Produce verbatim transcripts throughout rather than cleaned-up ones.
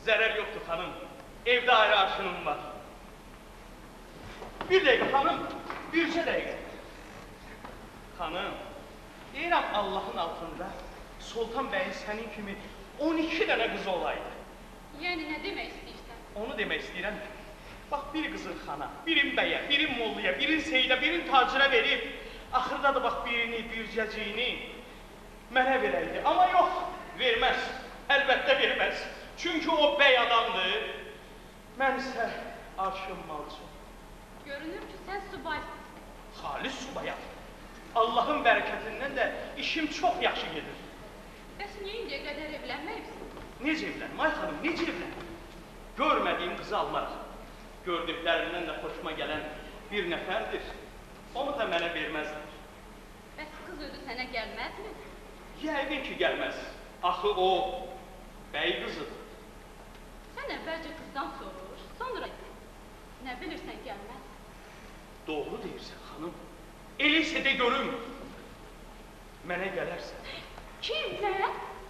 Zərər yoxdur xanım. Evdə ayrı arşınım var. Bir dəqiqə xanım, bircə dəqiqə. Xanım, deyirəm Allahın altında Sultan bəyin sənin kimi on iki dənə qızı olaydı. Yəni nə demək istəyirsən? Onu demək istəyirəm ki, bax bir qızın xana, birin bəyə, birin molluya, birin seydə, birin tacirə verib, axırda da bax birini, bircəciyini mənə verəydi. Amma yox, verməz, əlbəttə verməz. Çünki o bəy adamdır, mən isə arşın malçı. Görünür ki, sən subaysın. Xalis subayam. Allahın bərəkətindən də işim çox yaxşı gedir. Bəs niyə indiyə qədər evlənməyibsin? Necə evlənim, ay xanım, necə evlənim? Görmədiyim qızı almaraq. Gördüklərindən də xoşuma gələn bir nəfərdir. Onu da mənə verməzlər. Bəs qız özü sənə gəlməzmi? Yəqin ki, gəlməz. Axı o, bəy qızıdır. Sən əvvəlcə qızdan soruş, sonra nə bilirsən gəlməz. Doğru deyirsən, xanım. Elə isə də görüm. Mənə gələrsən. Kim, nə?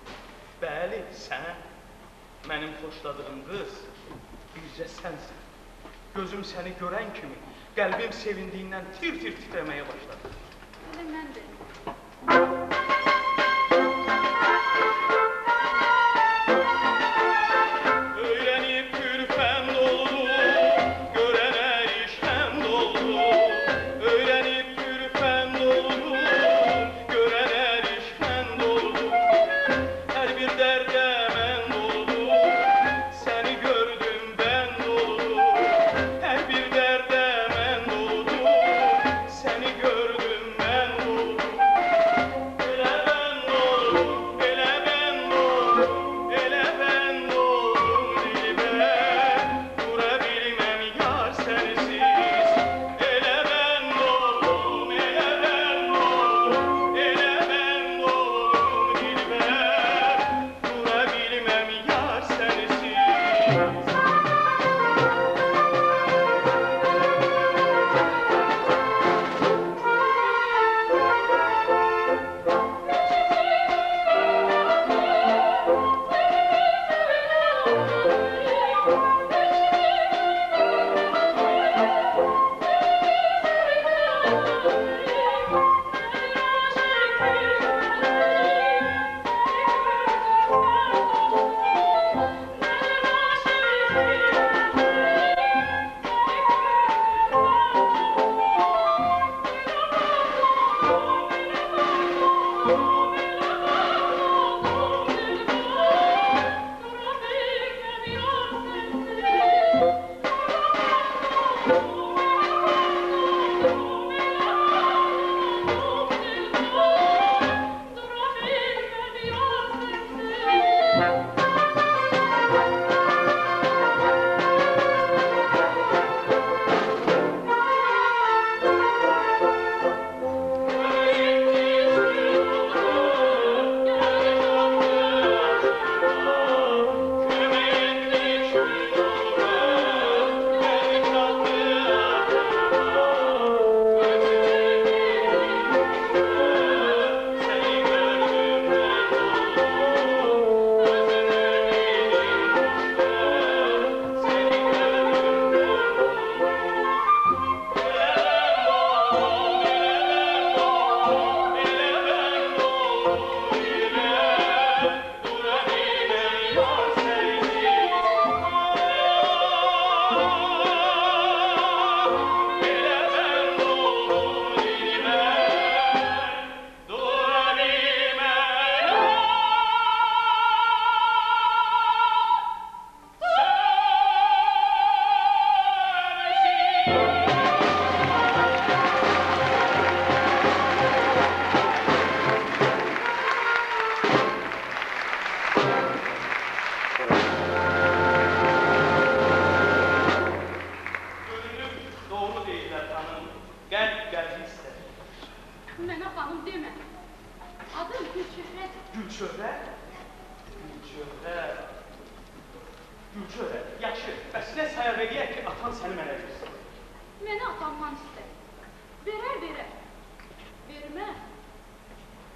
Bəli, sənə. Mənim xoşladığım qız bircə sənsən. Gözüm səni görən kimi qəlbim sevindiyindən tir-tir titrəməyə başladı. Elə mən də.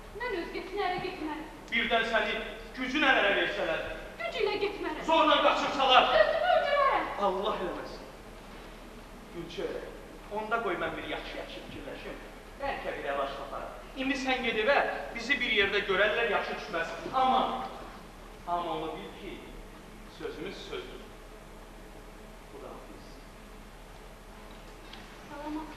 Birdən səni gücünə ərə versələr, zorla qaçırsan. Allah eləməsin. Gülçə, onda qoy mən bir yaxşı-yaxşı fikirləşim. Bəlkə bir əlaç taparım. İndi sən gedib ə, bizi bir yerdə görərlər, yaxşı düşməz. Amma, amma onu bil ki, sözümüz sözdür. Bu da hafiz. Salamat.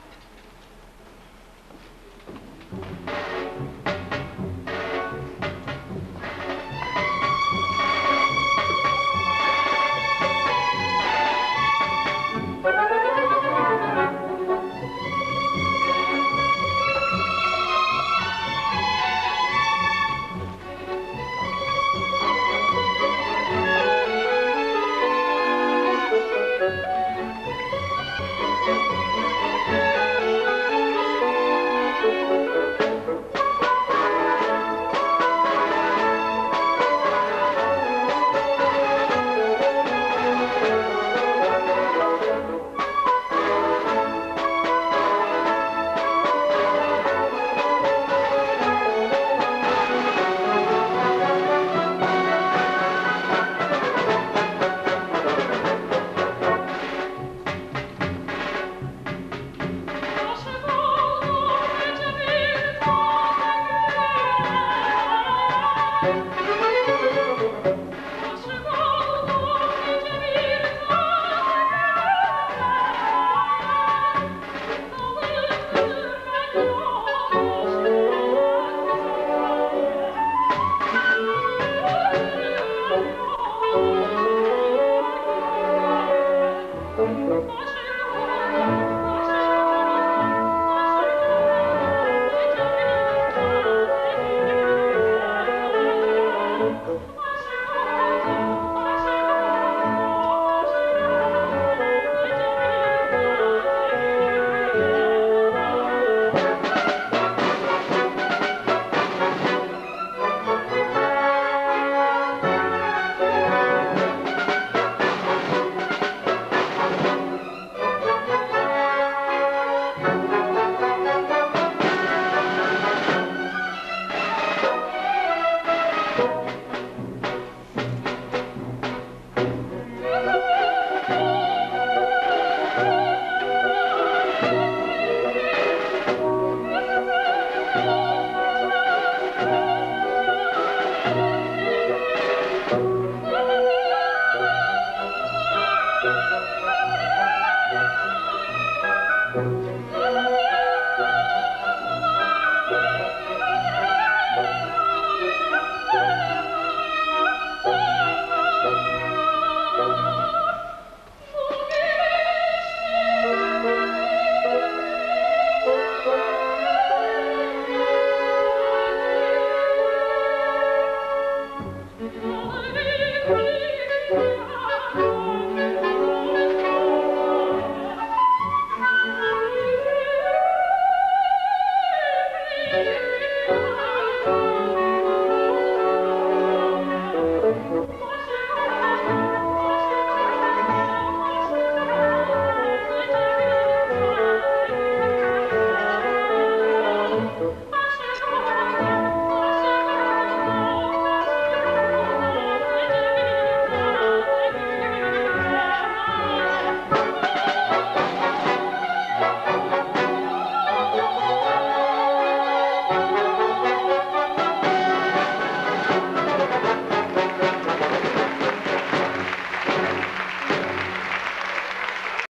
Thank you.